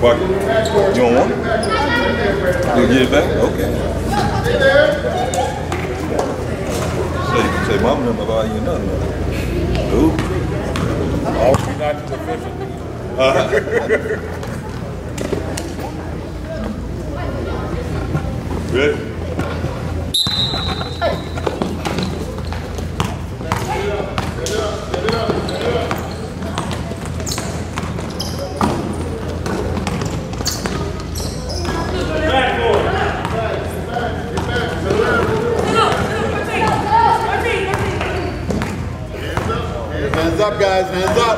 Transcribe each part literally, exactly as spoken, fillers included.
What? You don't want it? You'll get it back? Okay. Say, say mama never buy you nothing. Nope. Oh, she's not too efficient. Uh-huh. Ready? Hands up, guys, hands up.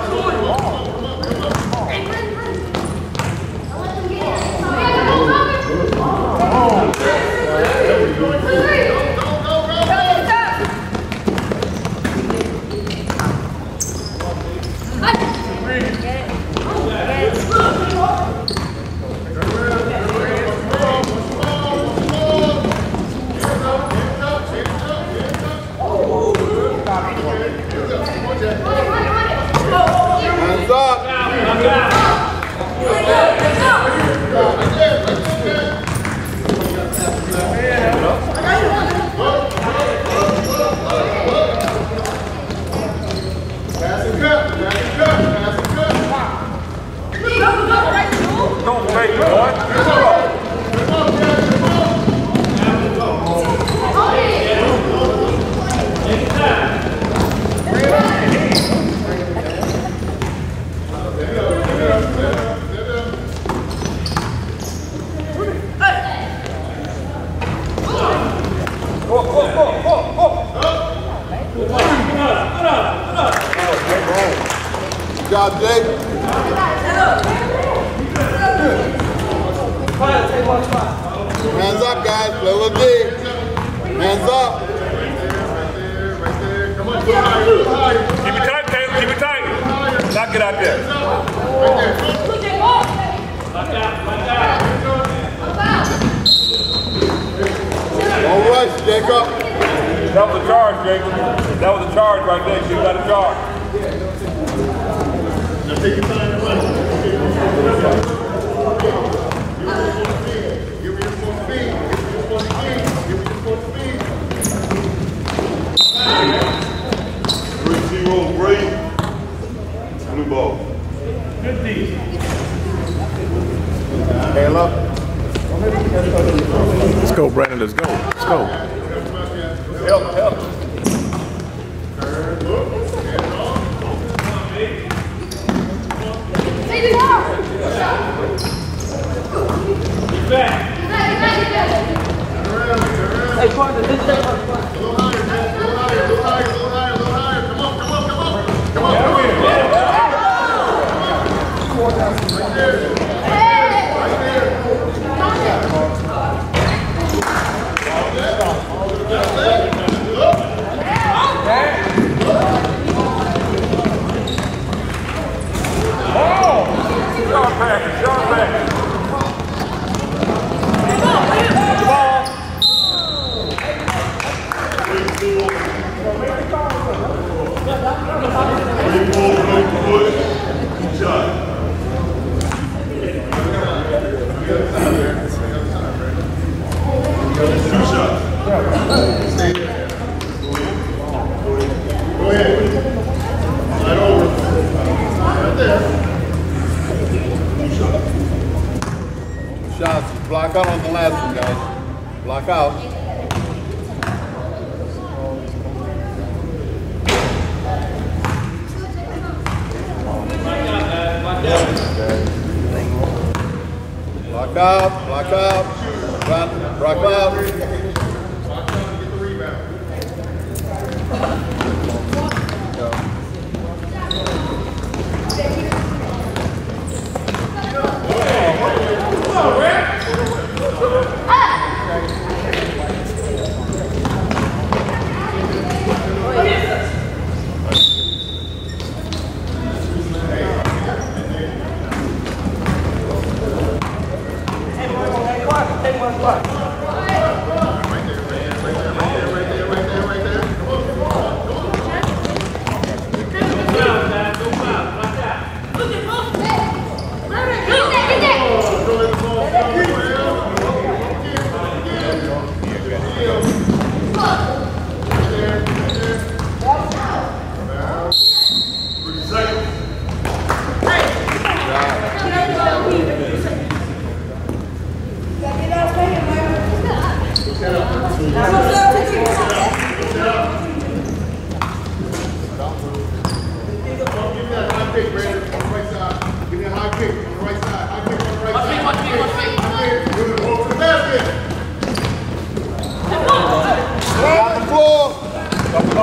Hands up. Don't take it, boy. Good job, Jake. Hands up, guys. Play with D. Hands up. Keep it tight, Caleb. Keep it tight. Knock it out there. Don't rush, Jacob. That was a charge, Jacob. That was a charge right there. You got a charge. Now take your time to run. Give me your full speed. Give me your full speed. Give me your full speed. Three zero break. Blue ball. Good D. Caleb. Let's go, Brandon. Let's go. Let's go. Help, help. Hey, partner, this is a little higher, man. A little higher, a little higher, a little higher, a little higher. Come on, come on, come on. Come on, come on. Right there. Right there. Oh! Short back, short back. Shots. Block out on the last one, guys. Block out. Block out. Block out. Run. Block out. Take one spot.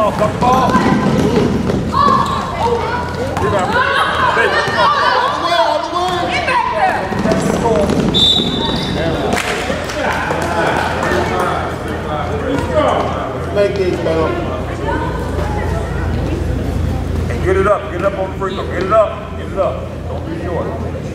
ball, cut the ball. Rebound. Hey, cut the ball. On the way, on the way. Get back there. Make these, man. And get it up, get it up on the free throw. Get it up, get it up. Don't be short.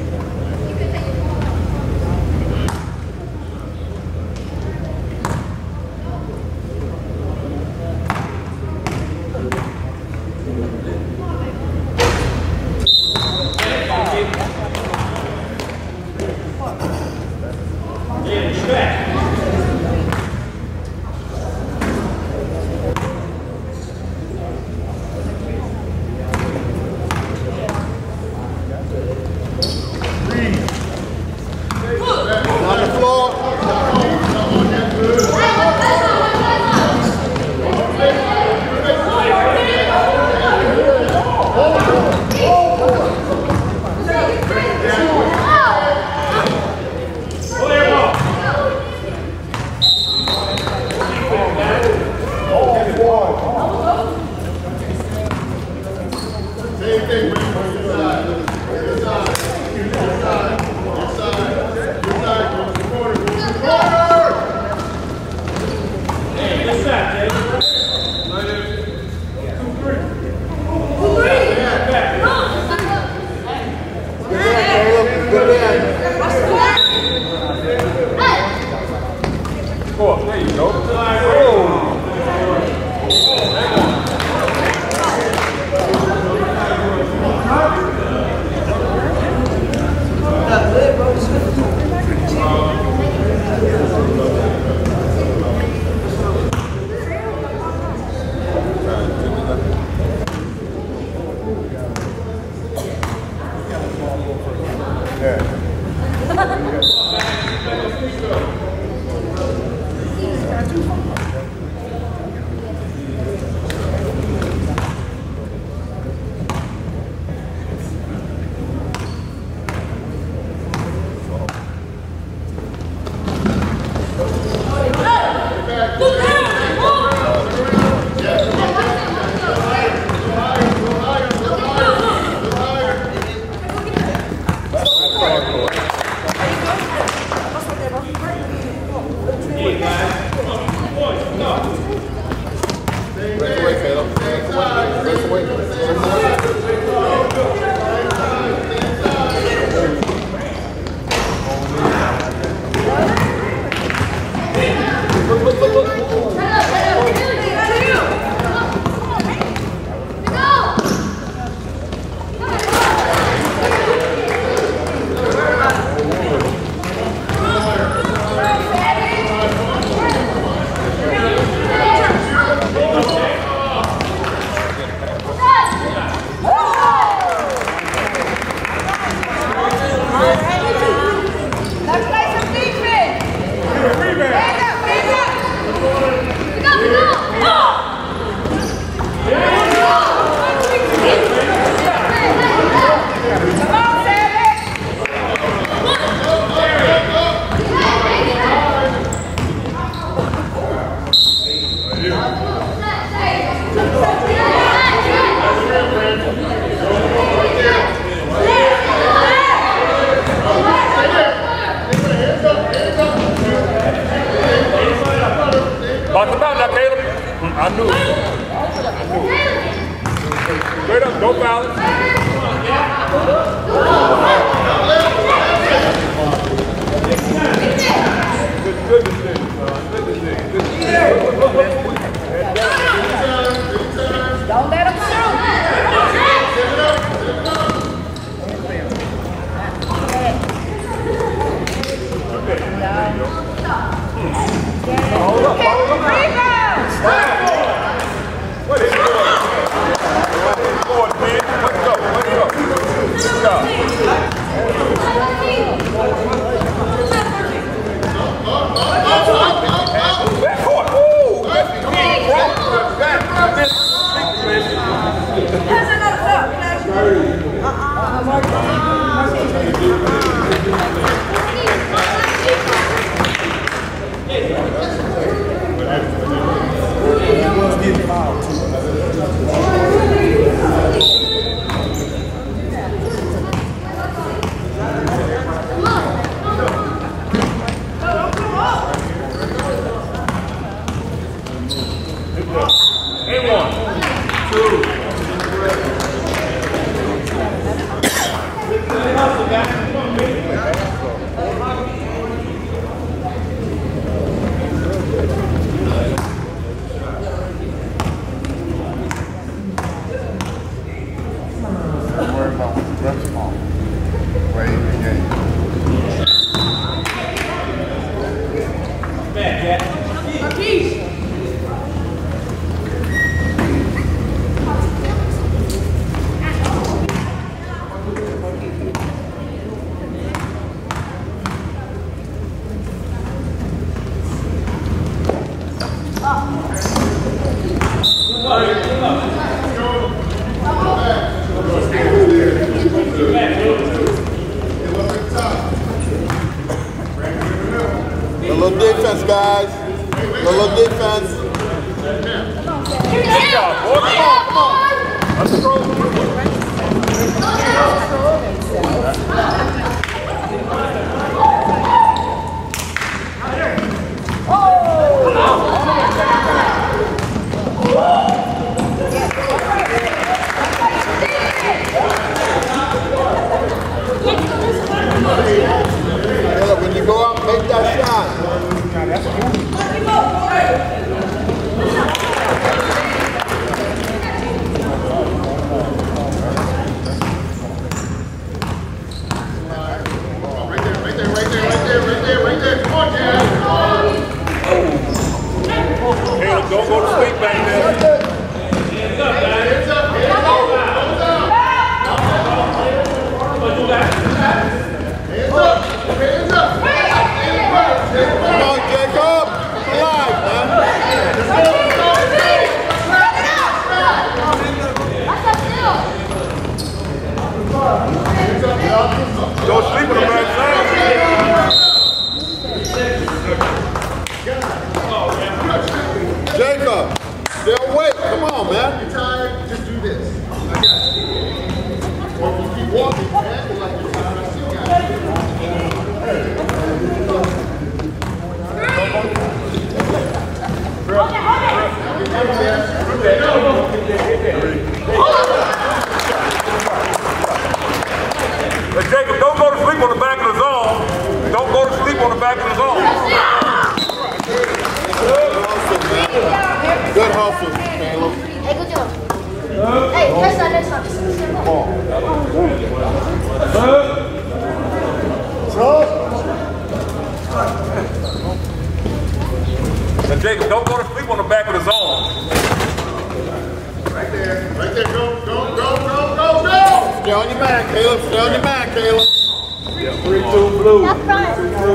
On the floor. Same thing, man. Inside. Inside. Inside. Inside. Inside. Go to the corner. Go to the corner. Hey, good shot, Jay. Two, three. Good man, Caleb. Good man. Score. There you go. Oh. Break away, Caleb. Break away. Break Let's play some defense. Stand up, stand up. Go, go, go. Come on, Savage. Box him out now, Caleb. I knew it. I knew it. Straight up, don't foul it. Good, good decision, son. Good decision. Good decision. Don't let him shoot. Hold up, hold up. Rebound. What is it? Forward, man. Let's go, let's go. Good job. Back court. Ooh, twenty-one. Don't worry about what the refs call. Play the game. A little defense, guys. A little defense. Good job, boy. Come on, come on. Let's go. Caleb, when you go out, make that shot. Right there, right there, right there, right there, right there, right there. Come on, Jazz. Caleb, don't go to sleep back there. Hands up, hands up, hands up. Hands up, hands up. Come on, Jacob. Come alive, man. Don't sleep on the back side. Jacob, stay awake. Come on, man. You're tired, just do this. I got you. Or if you keep walking, man, like you're tired, I still got Hey, Jacob, don't go to sleep on the back of the zone. Don't go to sleep on the back of the zone. Good hustle, Caleb. Hey, good job. Hey, next time, next time. Come on. Hey, Jacob, don't go to sleep on the back of the zone. right there, right there. Go, go, go, go, go, go. Stay on your back, Caleb. Stay on your back, Caleb. Three, two, blue. That's right.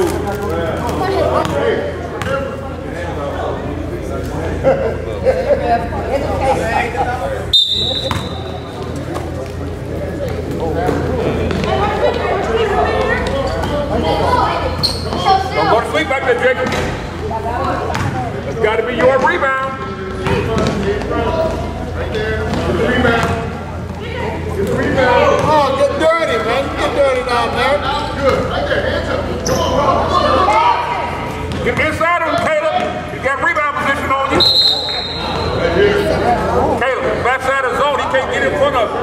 Don't go to sleep back there, Jacob. That's got to be your rebound. Right there. Get the rebound. Get the rebound. Oh, get dirty, man. Get dirty down there. Good. Right there. Hands up. Come on, come on. Get inside of him, Caleb. You got rebound position on you. Caleb, backside of the zone, he can't get in front of him.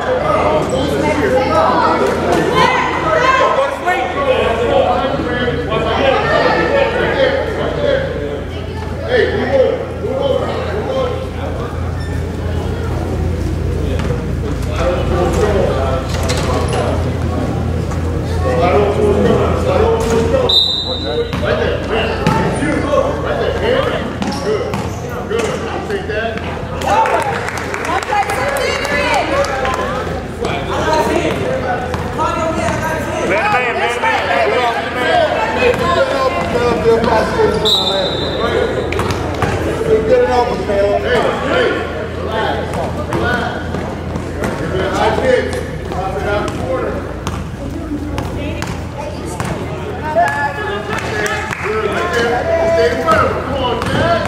Don't go to sleep. Hey, move over. Move over. Move over. Slide over to his goal. Slide over to his goal. Right there. Man. It's you. Right there. Hands up. Good. Good. I'll take that. Man, man, man, man. Get it over, Caleb. You're fast as Get it over, Caleb. Hey, hey. Relax. Relax. Give it a high kick. Pop it out the corner. Good. Right there. Stay in front of him. Come on, Dad.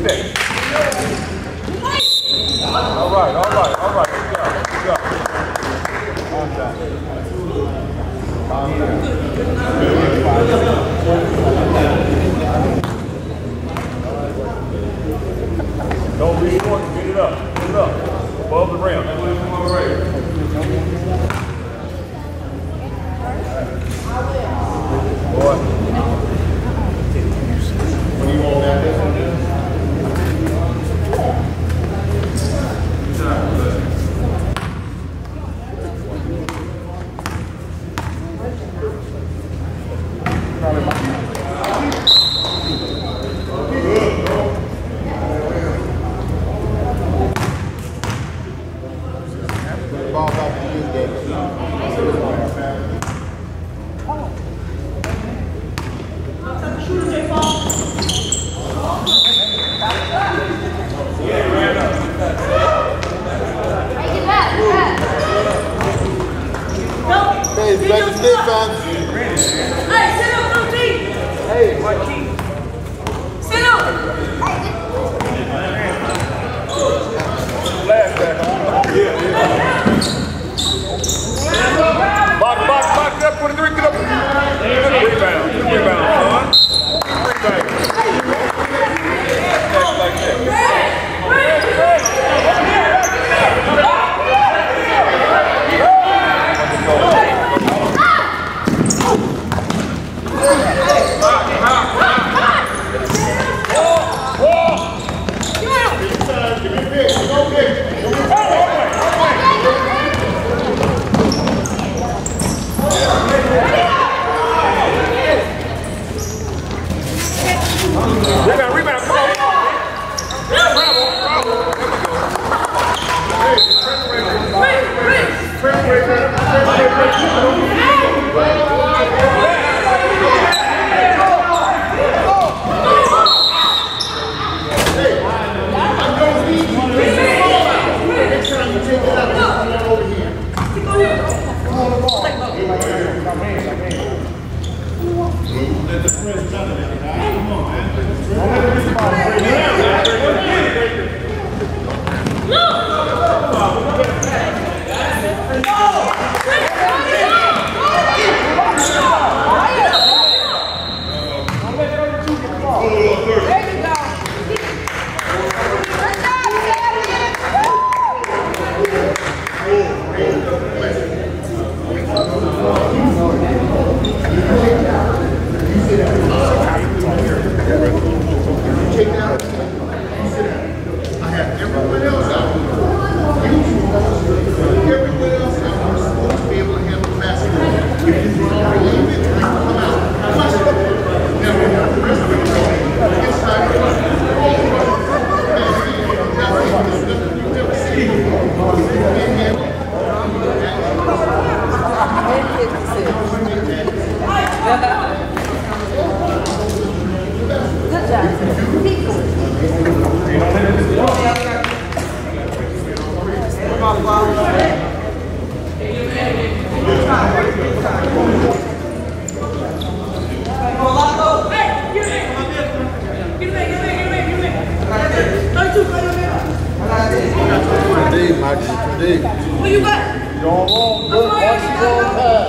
that. All right, all right, all right. Good job, good job. Don't be short, get it up, get it up. Above the rim. Boy. When you want that, this one, Ball back to you, David. Hey, back to defense. Hey, sit up, thirteen. Hey, Marquis. Sit up. Last back. Yeah, yeah. Box, box, box, up, twenty-three, get up. Rebound, rebound, son. Rebound. Like that. Rebound, rebound, come on. Bravo, bravo. What you got? Don't roll, good. Watch your roll pass.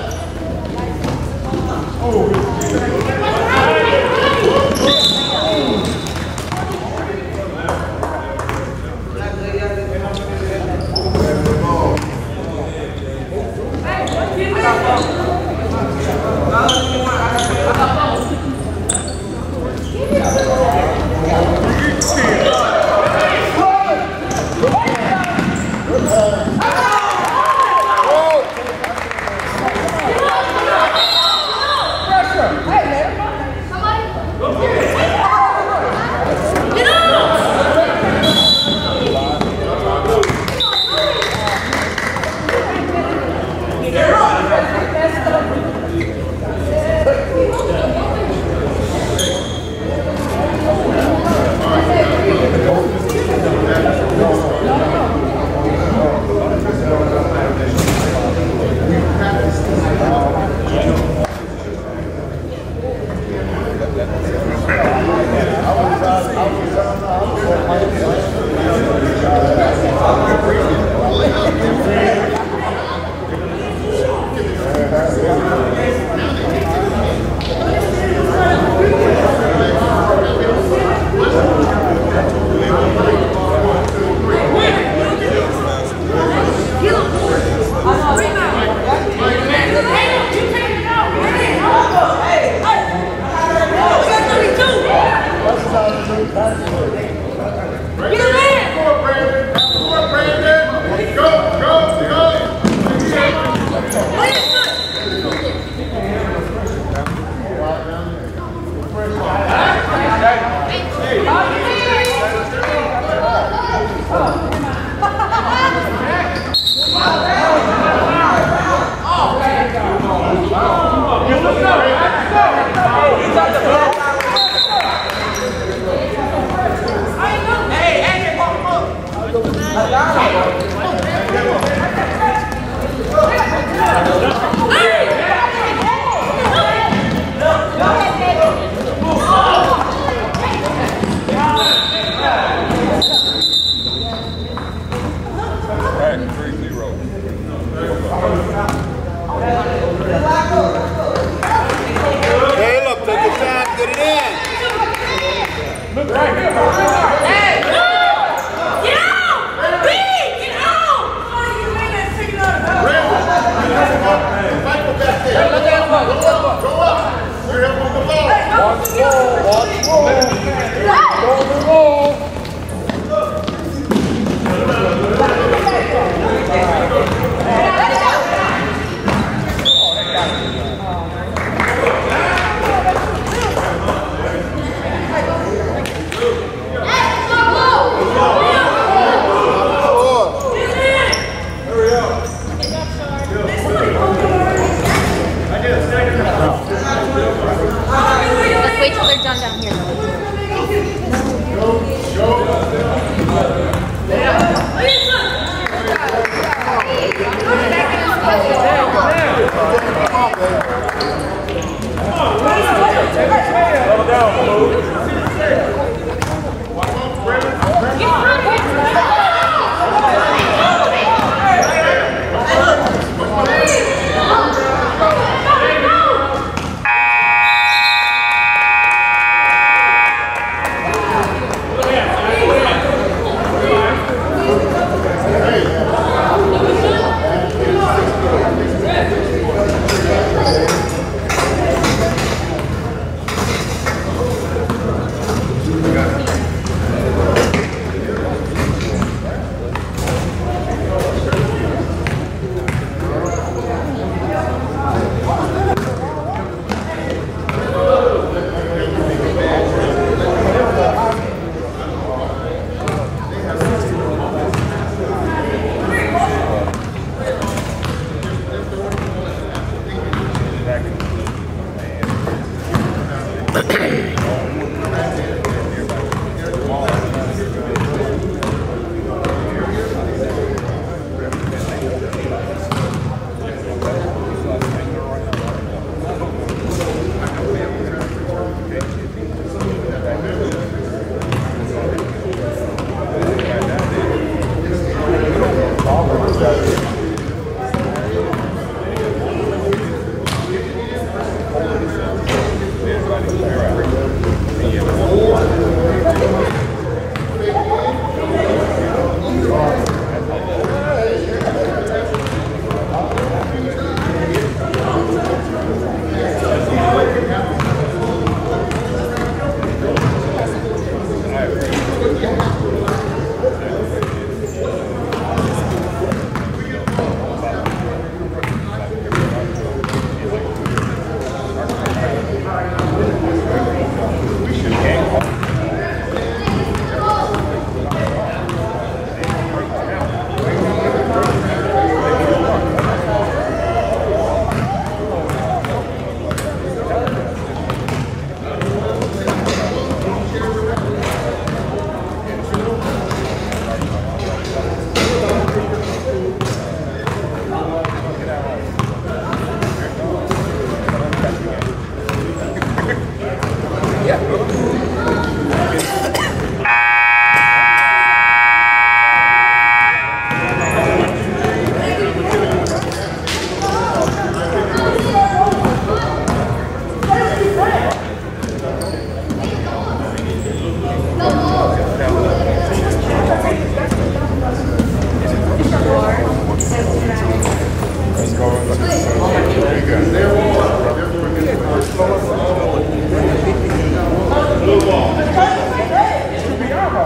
Let's wait till they're done down here.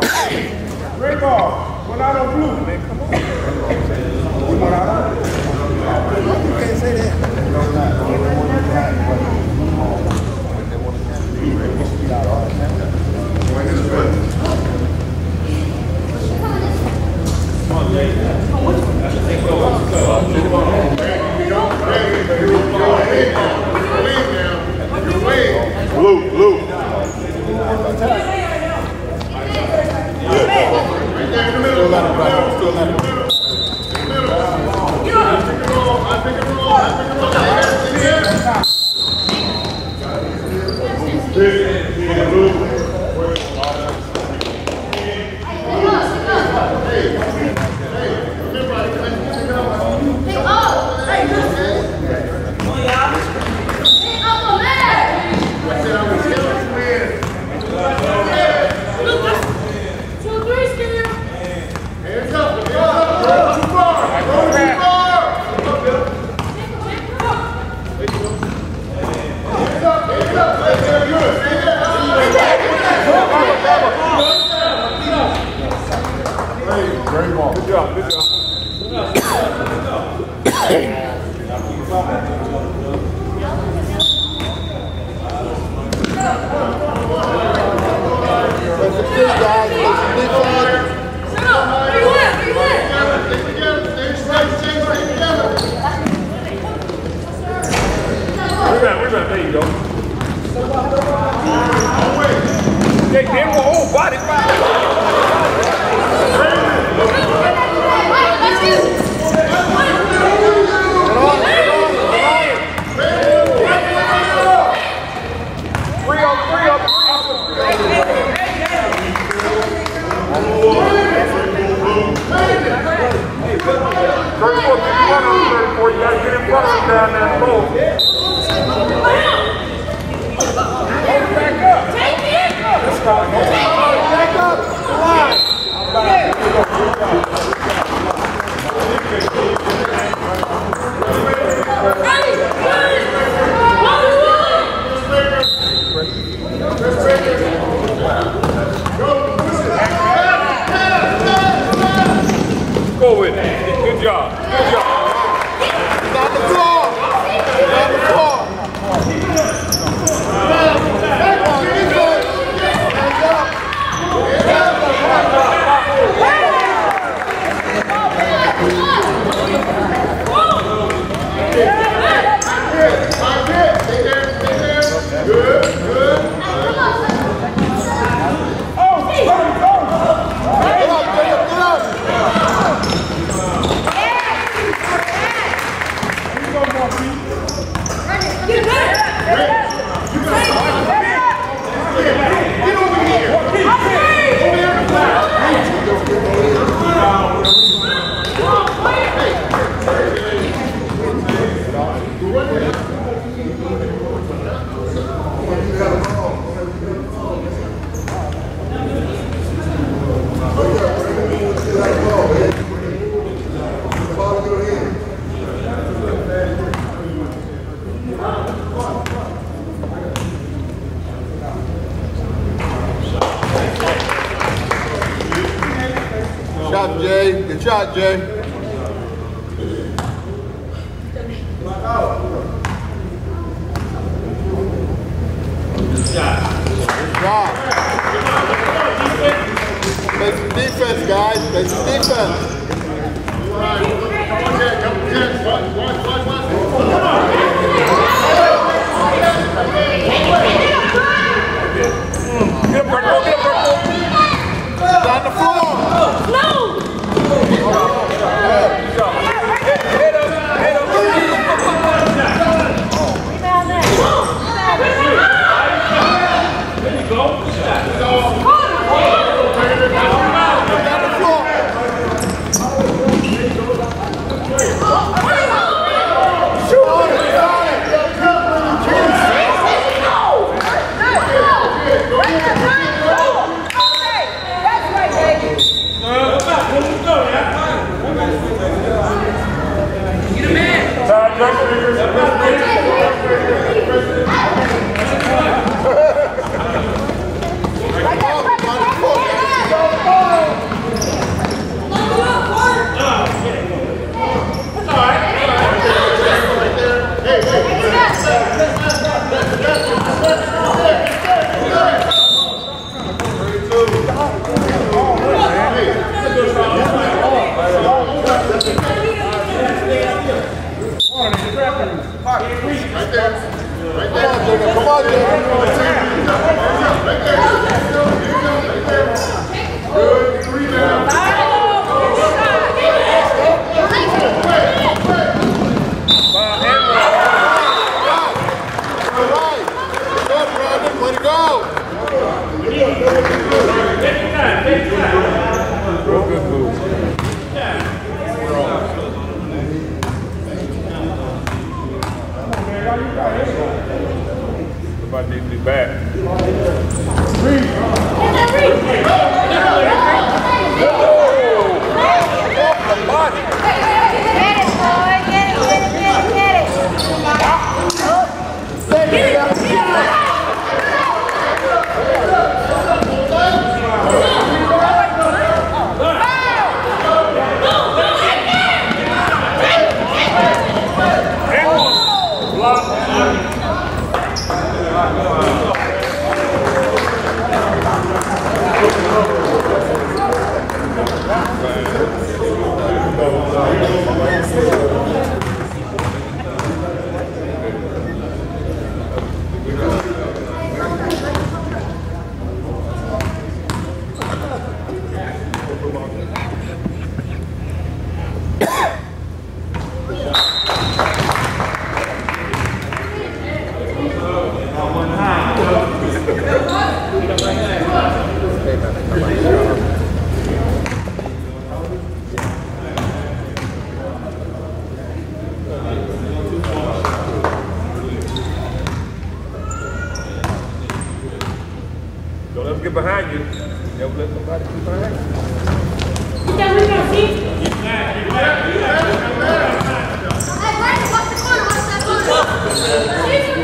Red ball. Went out on blue. Man, come on. We went out on blue. You can't say that. Blue, blue. Good job, good job. Rebound, rebound, there you go. Hey, damn, whole body. thirty-four, thirty-four, you gotta get in front of him down there and roll. Back up. Take it. Back up. Go with it. Good job. Good job. He's on the floor. He's on the floor. Good, good. Shot, Jay. Good shot, Jay. Good job. Play some defense, guys. Play some defense. Get up, Purple. Get up, Purple. It's on the floor. No! Head up, head up. Rebound there. There you go. It's on the floor. Don't let them get behind you. Never let somebody get behind you. Hey, Brandon, watch the corner, watch that corner. She's a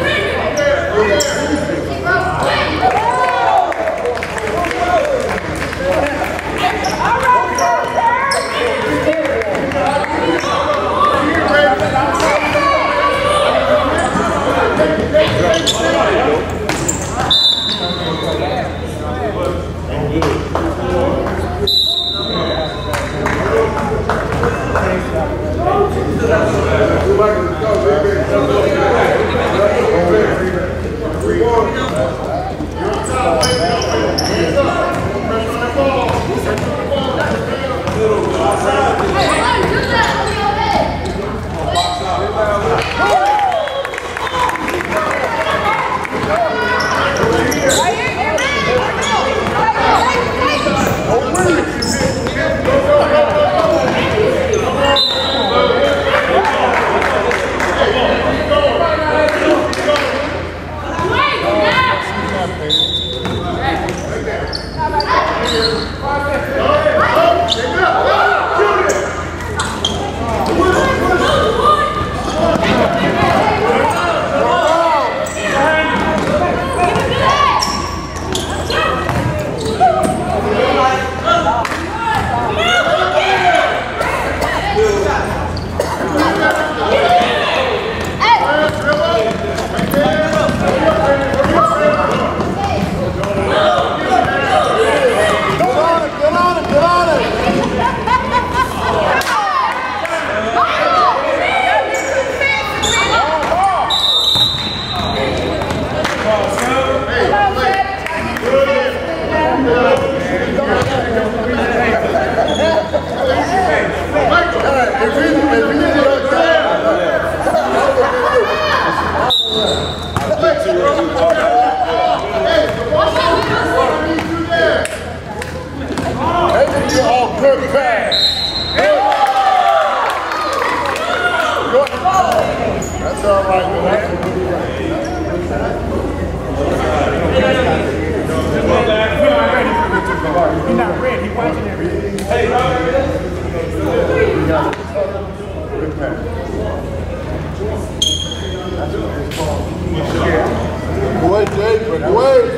Away, Jay, away.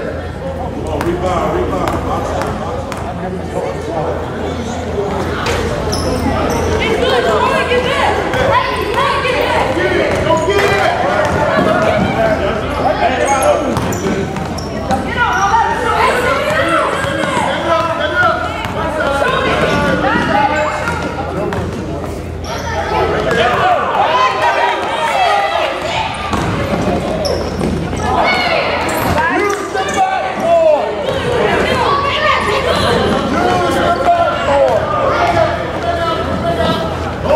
Go!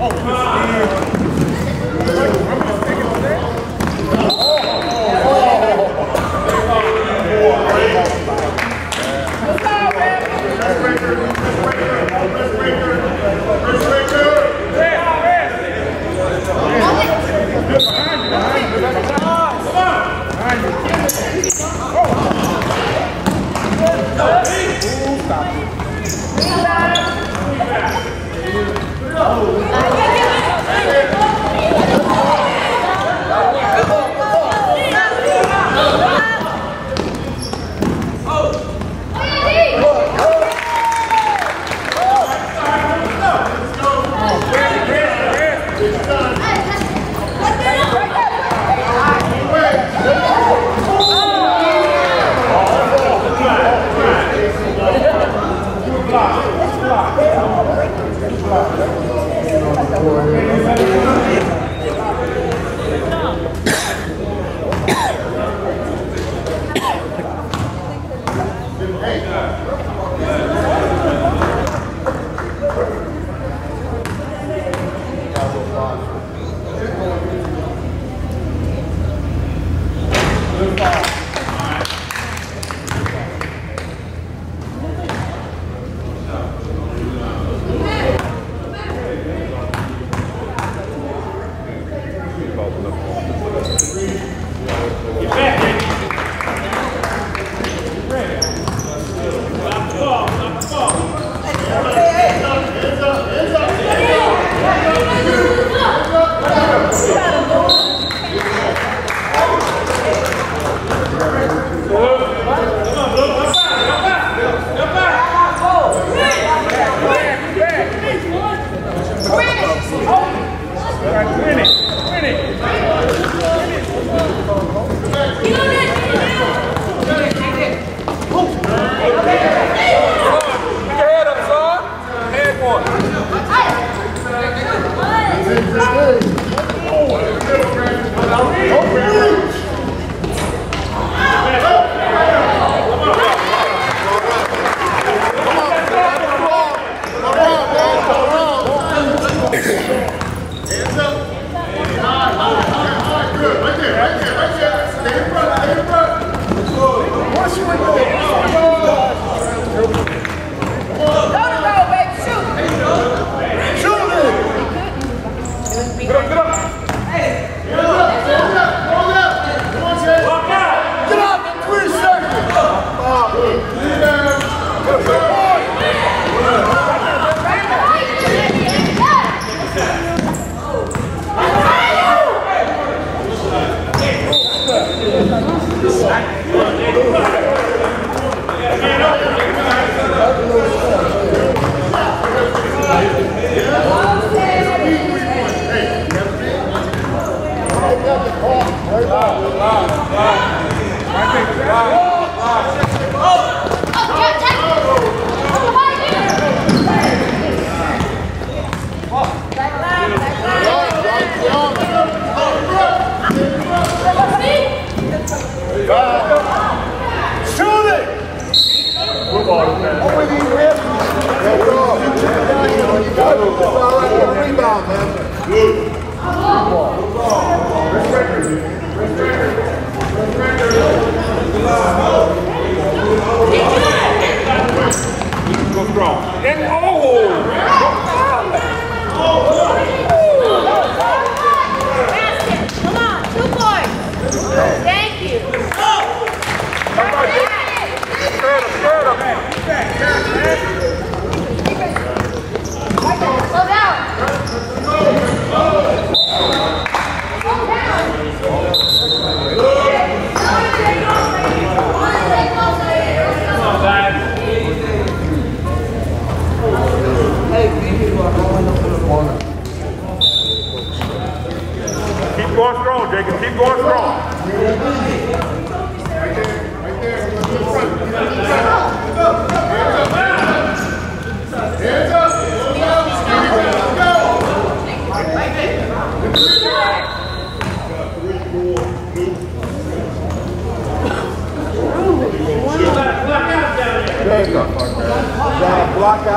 Block out or you got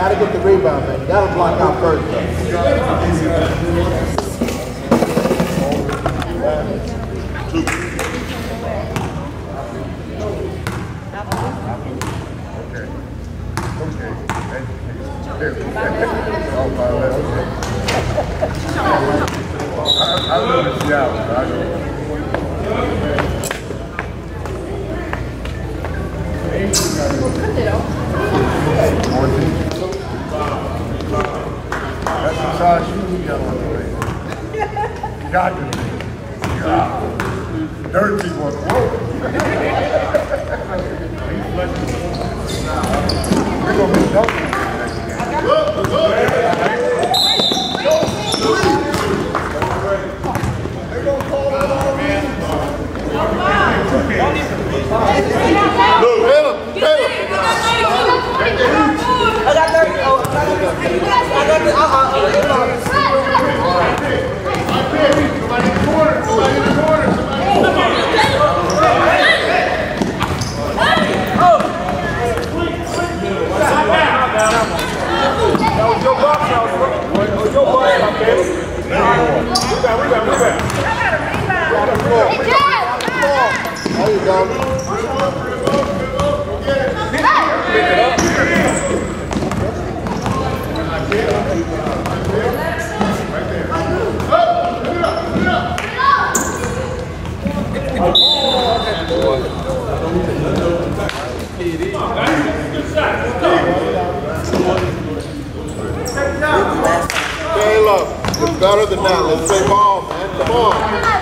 gotta get the rebound, man. You gotta block out first, though. I love the shower. That's the size shoes you got on the way. You got to be. Yeah. Dirt people are whoa. We're going to be double. Look, look. Look, Caleb, Caleb. I got thirty. Oh, I got the. I got the. Uh uh. Somebody in the corner. Somebody in the corner. Somebody in the corner. That was your box, that was your box, okay? Rebound, rebound, rebound. There you go. Pick it up. Caleb, it's better than that. Let's play ball, man. Come on.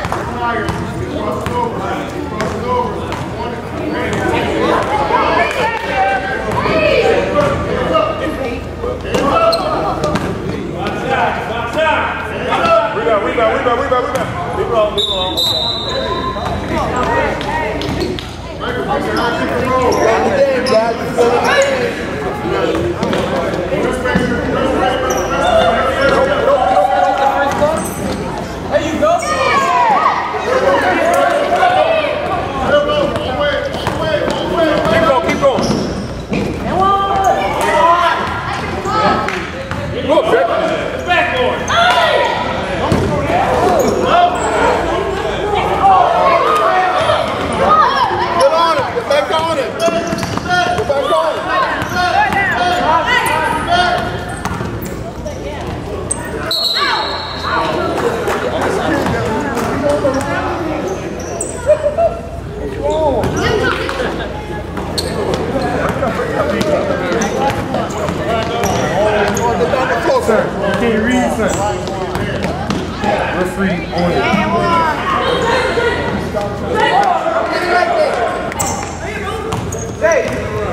Rebound, rebound, rebound, rebound, rebound. Leave it alone, leave it alone. Play the game, guys. Play the game. There you go. Keep going, keep going. Look, Vic. Back going. Get on it. Get back on it. Get back on it. Sir, you can't read, sir. Referee on it. Hey.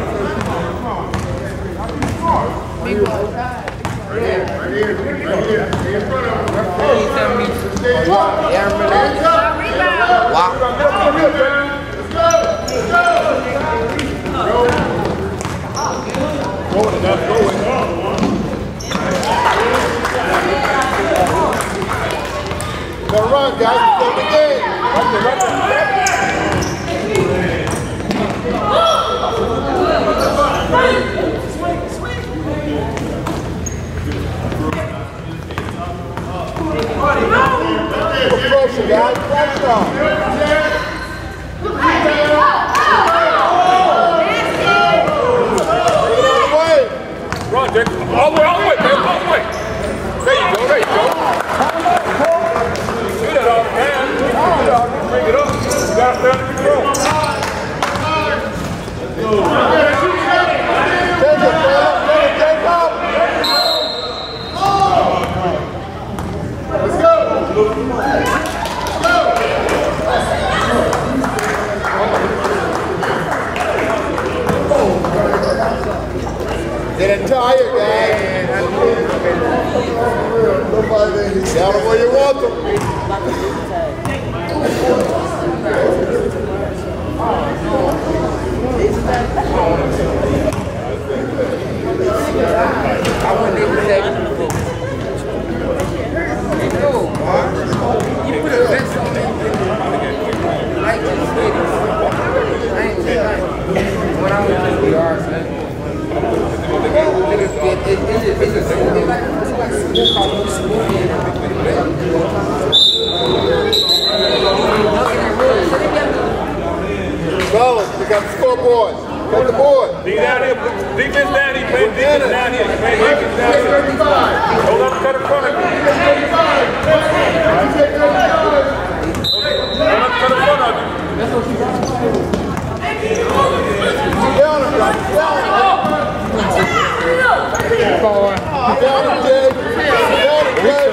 Right here, right here, right here. In front of him. Stay up. Hands up. Wow. Let's go. Let's go. Going enough, going. Gotta run, guys. Play the game. Put pressure, guys. Pressure on. Run, Dick. All the way, all the way, man. All the way. There you go, there you go. Do that all the time. Do that. Bring it up. You got to stand in the room. Take it, Caleb. Take it, take up. Let's go. Getting tired, guys. Down to where you want them. I wouldn't even say it. No, you put a vest on it. Like this, I ain't saying when I was in the yard, man. Niggas get this Fellas, we got the scoreboard. Got the board. D down here. Defense down here. Man. Defense down here. Man. Defense down here. Don't let them cut in front of you. Don't let them cut in front of you. Down him, guys. Down him. Down him, Jay. Down him, Jay.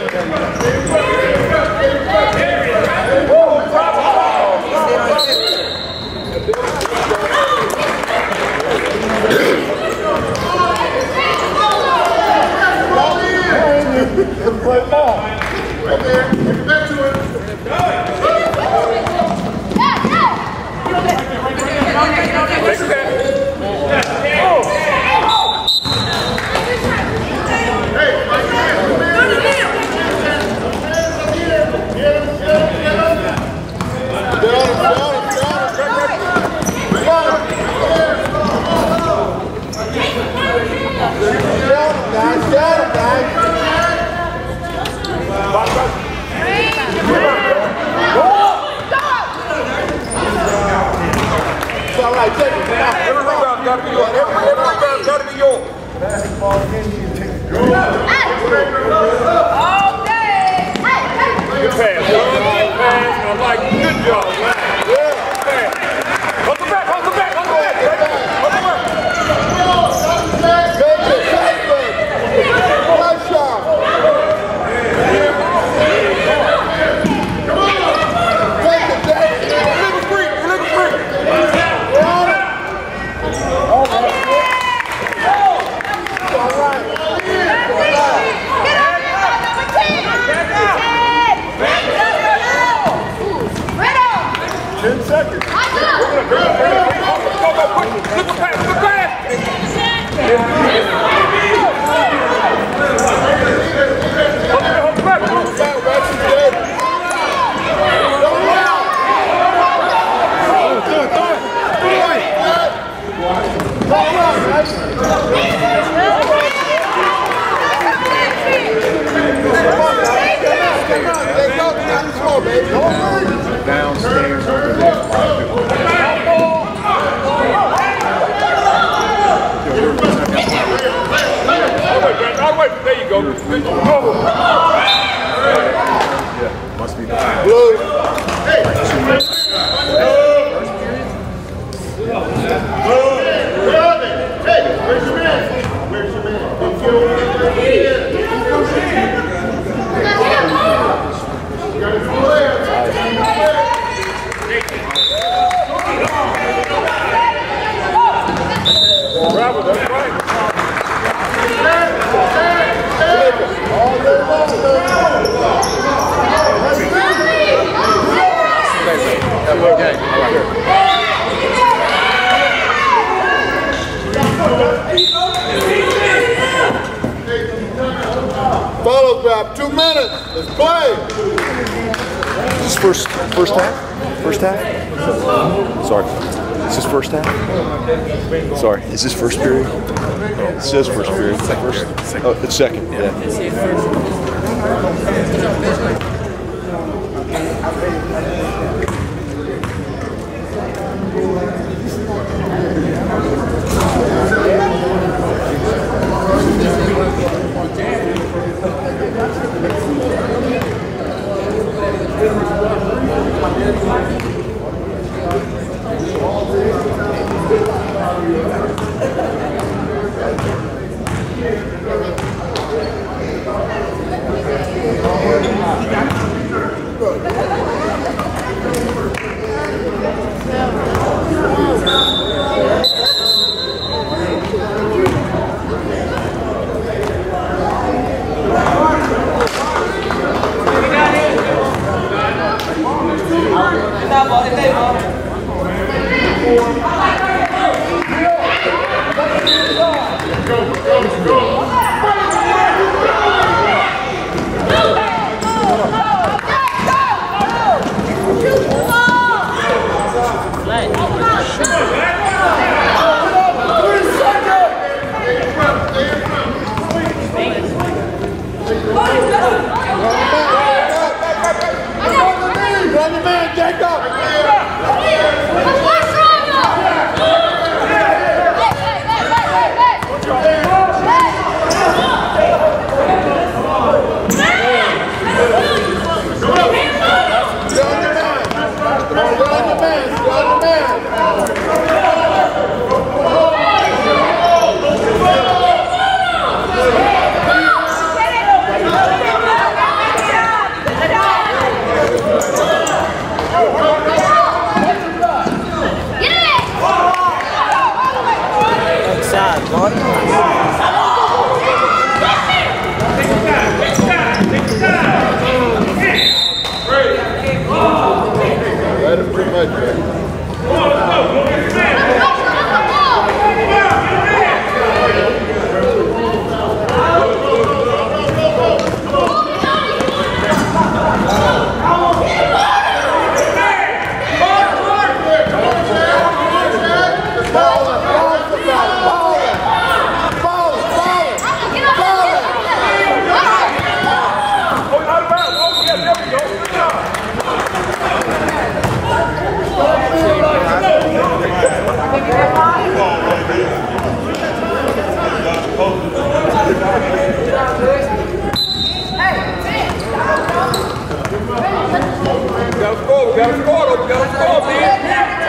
Play ball. Right there. Get back to it. Take that. Hey, right there. Get him, get him, get him. Down him, down him, down him. Down him, guys. Down him, guys. It's all right, take it. Every rebound got to be yours. Every rebound got to be yours. Basketball again, you take it. Good pass. Good pass. I like it. Good job, man. Yeah. Pass. Hustle back. Hustle back. Hustle back. Hustle back. Take it, take it. Nice shot. Take it, take it. Little free. Little free. We're on it. All right. Ten seconds. Good pass. Good pass. Hustle back. Hustle back. Downstairs over there. I'll wait. There you go. Yeah, must be the time. Blue. Hey, where's your man? Where's your man? If you don't get right here, you got it from there. Bravo, that's right. All day long. Okay, all right. Follow grab, two minutes. Let's play. Is this first first half? First half? Sorry. Is this first half? Sorry. Is this first period? It says first period. First. Oh, it's second. Yeah. All much, man. We gotta score, we gotta score, we gotta score, man.